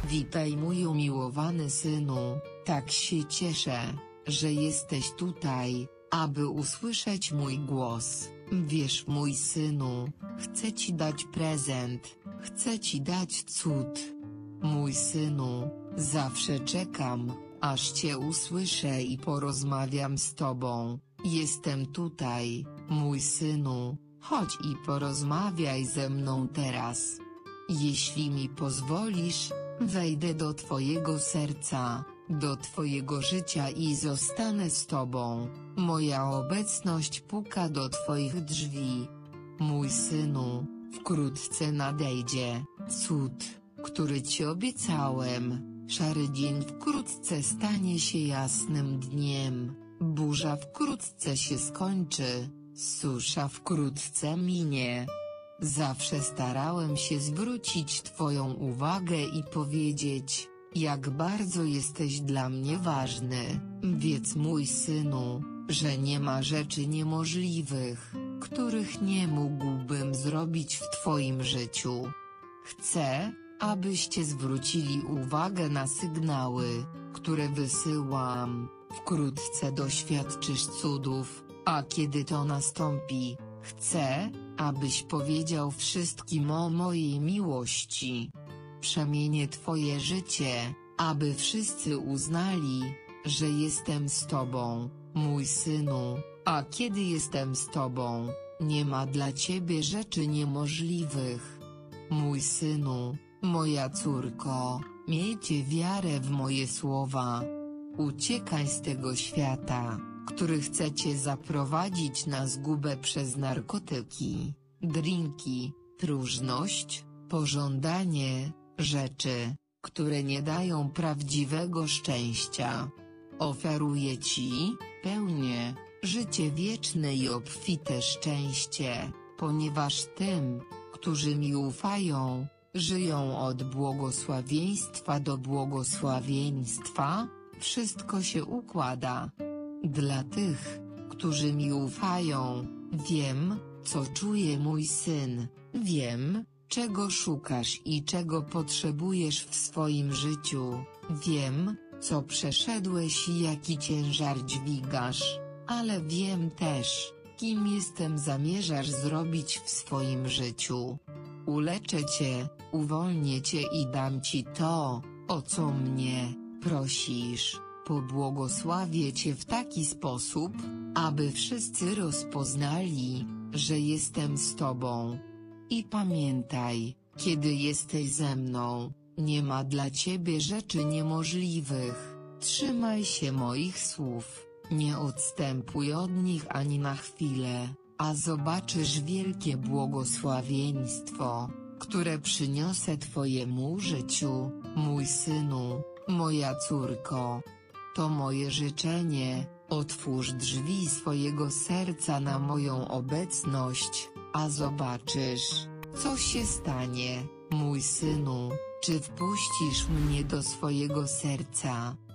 Witaj mój umiłowany synu, tak się cieszę, że jesteś tutaj, aby usłyszeć mój głos. Wiesz mój synu, chcę ci dać prezent, chcę ci dać cud. Mój synu, zawsze czekam, aż cię usłyszę i porozmawiam z tobą. Jestem tutaj, mój synu, chodź i porozmawiaj ze mną teraz. Jeśli mi pozwolisz, wejdę do twojego serca, do twojego życia i zostanę z tobą. Moja obecność puka do twoich drzwi. Mój synu, wkrótce nadejdzie cud, który ci obiecałem. Szary dzień wkrótce stanie się jasnym dniem. Burza wkrótce się skończy, susza wkrótce minie. Zawsze starałem się zwrócić twoją uwagę i powiedzieć, jak bardzo jesteś dla mnie ważny. Wiedz mój synu, że nie ma rzeczy niemożliwych, których nie mógłbym zrobić w twoim życiu. Chcę, abyście zwrócili uwagę na sygnały, które wysyłam. Wkrótce doświadczysz cudów, a kiedy to nastąpi, chcę, abyś powiedział wszystkim o mojej miłości. Przemienię twoje życie, aby wszyscy uznali, że jestem z tobą, mój synu, a kiedy jestem z tobą, nie ma dla ciebie rzeczy niemożliwych. Mój synu, moja córko, miejcie wiarę w moje słowa. Uciekaj z tego świata, który chce cię zaprowadzić na zgubę przez narkotyki, drinki, próżność, pożądanie, rzeczy, które nie dają prawdziwego szczęścia. Oferuję ci, pełnię, życie wieczne i obfite szczęście, ponieważ tym, którzy mi ufają, żyją od błogosławieństwa do błogosławieństwa, wszystko się układa. Dla tych, którzy mi ufają, wiem, co czuje mój syn, wiem, czego szukasz i czego potrzebujesz w swoim życiu, wiem, co przeszedłeś i jaki ciężar dźwigasz, ale wiem też, kim jestem zamierzasz zrobić w swoim życiu. Uleczę cię, uwolnię cię i dam ci to, o co mnie prosisz. Pobłogosławię cię w taki sposób, aby wszyscy rozpoznali, że jestem z tobą. I pamiętaj, kiedy jesteś ze mną, nie ma dla ciebie rzeczy niemożliwych. Trzymaj się moich słów, nie odstępuj od nich ani na chwilę, a zobaczysz wielkie błogosławieństwo, które przyniosę twojemu życiu, mój synu, moja córko. To moje życzenie, otwórz drzwi swojego serca na moją obecność, a zobaczysz, co się stanie, mój synu, czy wpuścisz mnie do swojego serca.